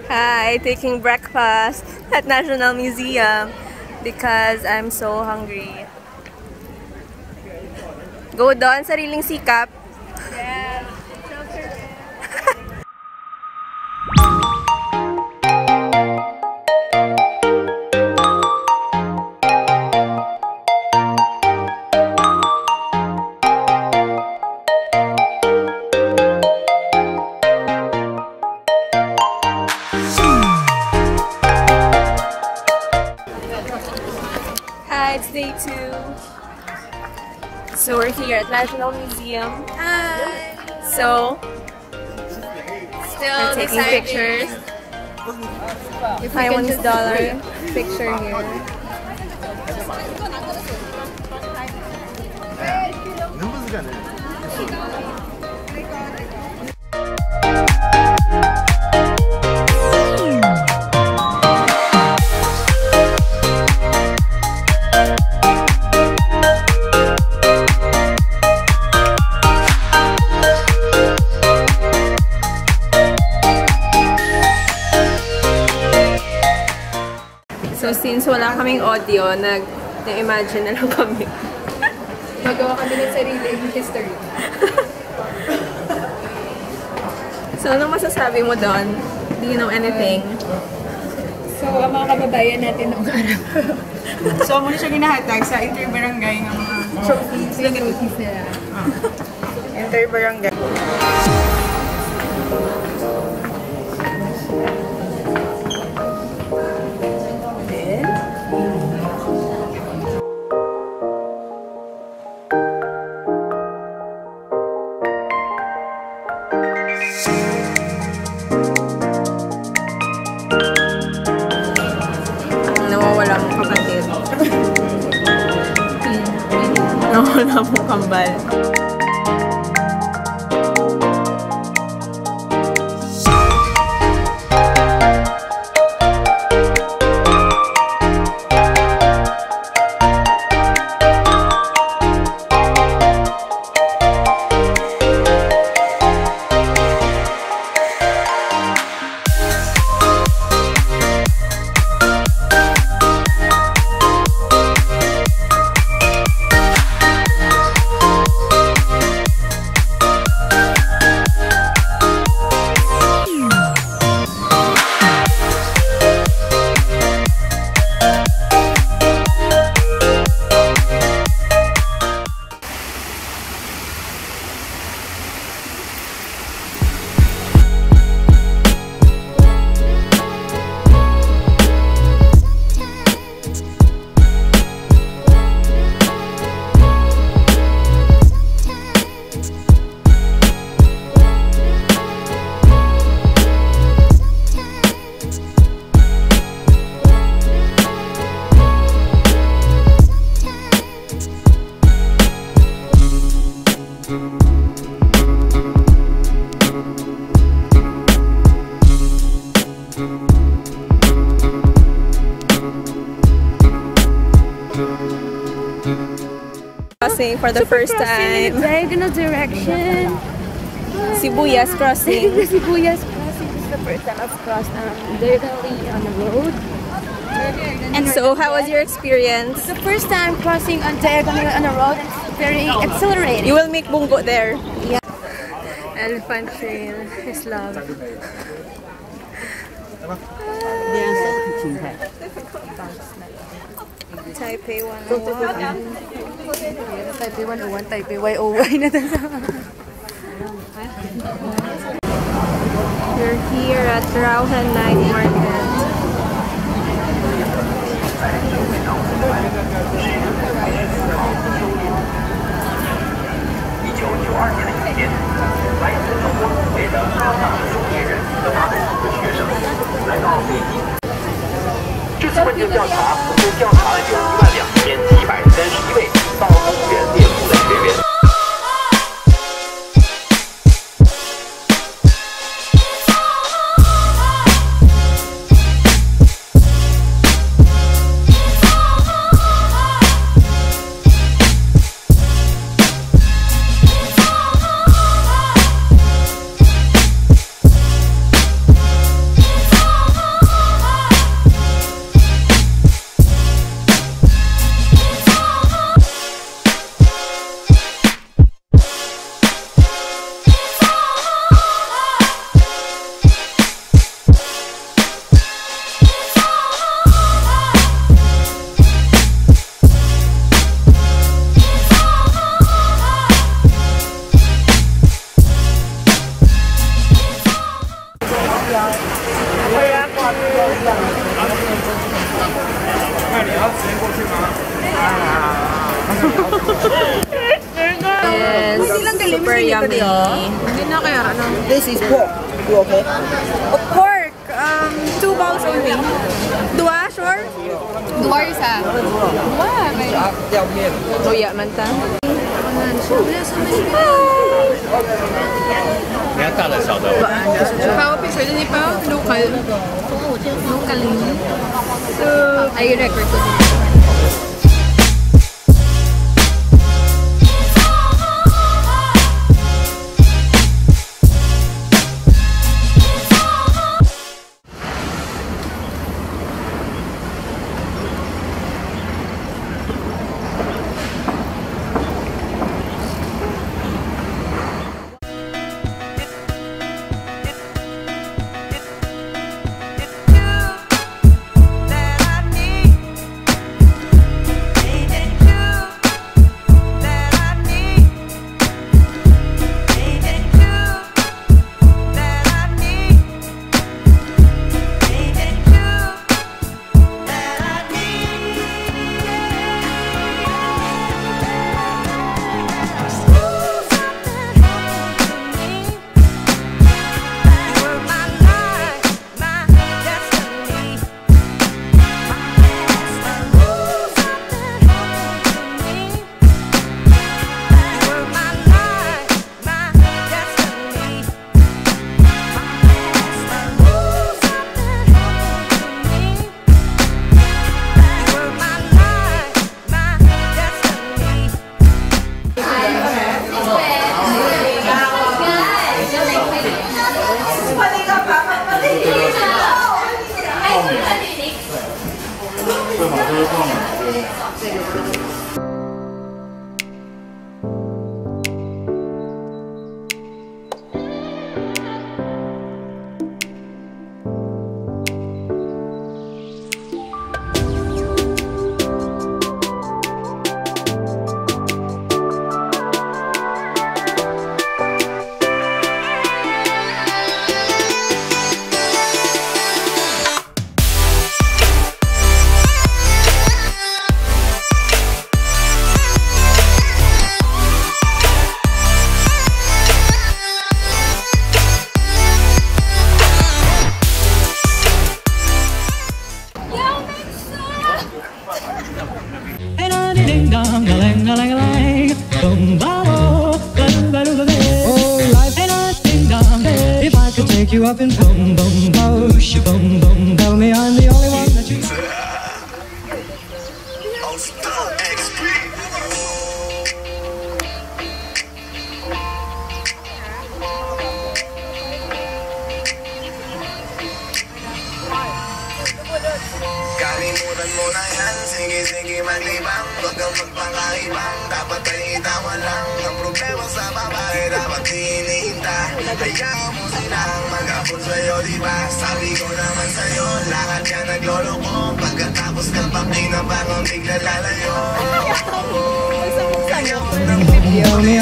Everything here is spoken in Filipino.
Hi, taking breakfast at National Museum because I'm so hungry. Go doon, sariling sikap. Yes. Hi, it's day 2. So we're here at National Museum. Hi. So Still we're taking pictures. If I want this dollar picture here. So since wala kaming audio, nag-imagine na lang kami. Magawa kami ng sariling history. So anong masasabi mo doon? Do you know anything? So, ang mga kababayan natin noong araw. So, muna siya ginahatag sa inter-barangay ng mga Trophies nila. inter-barangay. Nawawala mong kapatid. Nawawala mong kambal. Crossing for the first time. Diagonal direction. Sibuyas crossing. Sibuyas crossing. This is the first time I've crossed diagonally on the road. And so, how was your experience? It's the first time crossing on diagonally on the road. It's very exhilarating. You will make bungo there. Yeah. Elephant trail is love. Taipei 101. Taipei 101, Taipei YOY na tayo. We're here at Raohe Night Market. Yes, super yummy. Hindi na kaya ano. This is pork. You okay? Pork, 2 bowls only. Dua, sure? Dua isa. Dua. May... 要面。 Luya man ta. 你要大的小的。 包必須啲包local. Local. So, I record ko. Take you up and boom, boom, boom, boom, boom. Tell me I'm the only one that you. Kalimutan mo na yan, sige-sige maglibang. Huwag kang magpakaibang, dapat ay itawa lang. Ang problema sa babae, dapat hinihinta. Hayaan mo silang mag-apon sa'yo, diba? Sabi ko naman sa'yo, lahat yan nagloloko. Pagkatapos kang pakinabang, ang bigla lalayo. Tell me